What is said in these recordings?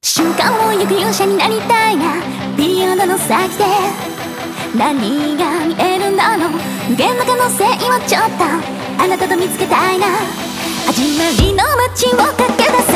瞬間を行く勇者になりたいな。ピリオドの先で何が見えるんだろう。無限の可能性をちょっとあなたと見つけたいな。始まりの街を駆け出せ。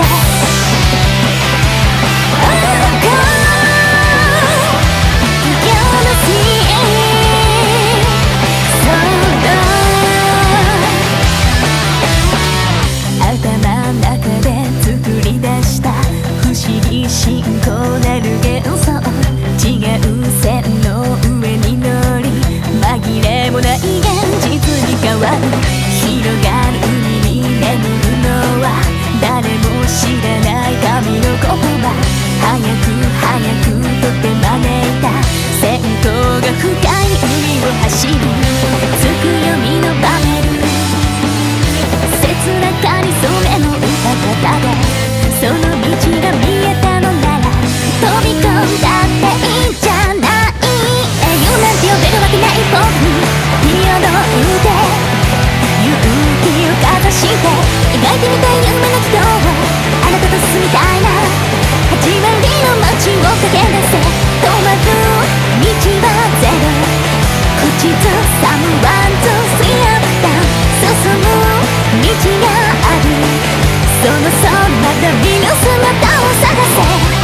進行なる幻想、違う線の上に乗り紛れもない現実に変わる。広がる海に眠るのは誰も知らない神の言葉。早く早くとって招いた戦闘が深い海を走る。つくよみのバメル、切なかにそれの歌方でその道が見えたのなら飛び込んだっていいんじゃない。英雄なんて呼べるわけない僕にピリオドを打って勇気をかざして描いてみたい夢の軌道をあなたと進みたいな。始まりの街を駆け出せ。止まる道はゼロ、口ずさむワンツースリーアップダウン。進む道がある、そのそんな旅の姿を探せ。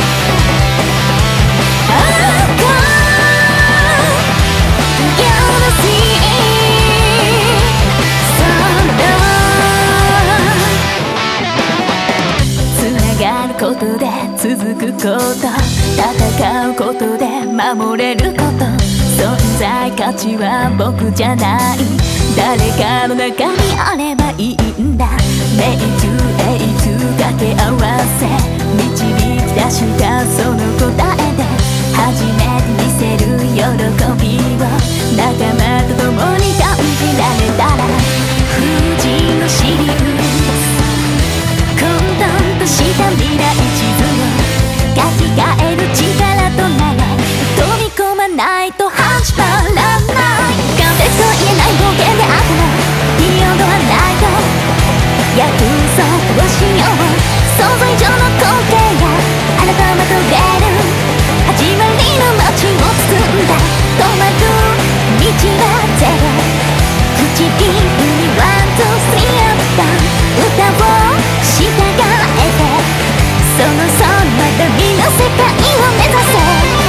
ことで続くこと、戦うことで守れること、存在価値は僕じゃない誰かの中にあればいいんだ。メイクエイク掛け合わせ導き出したその答えで初めて見せる喜びを仲間と共に感じられたら富士のシリウス混沌とした未来地図を書き換える力となれ。飛び込まないと始まらない。完璧と言えない冒険であってもピリオドはないと約束をしよう。想像以上の光景があなたをまとれる。始まりの街を包んだ止まる道はゼロ、唇にワンツースリーアップダウン。歌を従えてそのそんな旅の世界を目指せ。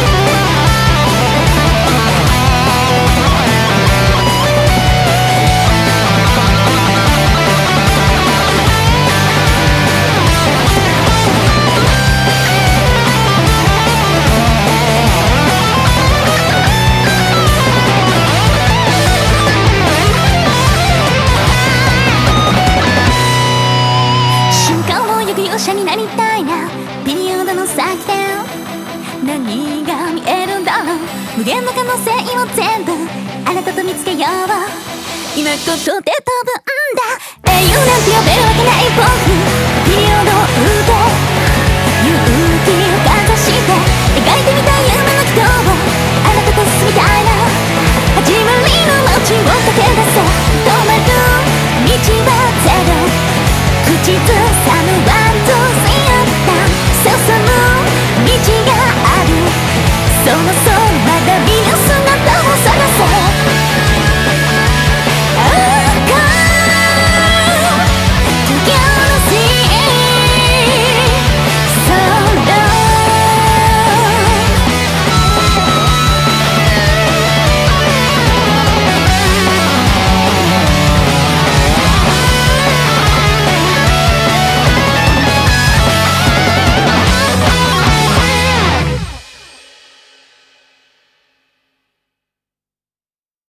勇者になりたいな。ピリオドの先で何が見えるんだろう。無限の可能性を全部あなたと見つけよう。今ここで飛ぶんだ。英雄なんて呼べるわけない僕